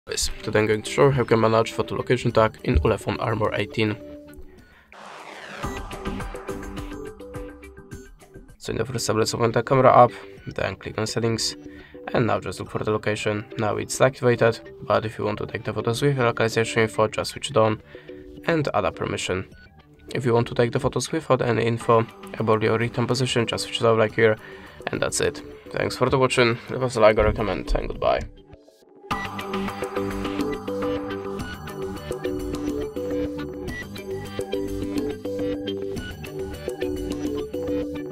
Today I'm going to show you how you can manage photo location tag in Ulefone Armor 18. So in the first step, let's open the camera app, then click on settings, and now just look for the location. Now it's activated, but if you want to take the photos with localization info, just switch it on and add a permission. If you want to take the photos without any info about your return position, just switch it off like here, and that's it. Thanks for watching, leave us a like or a comment, and goodbye.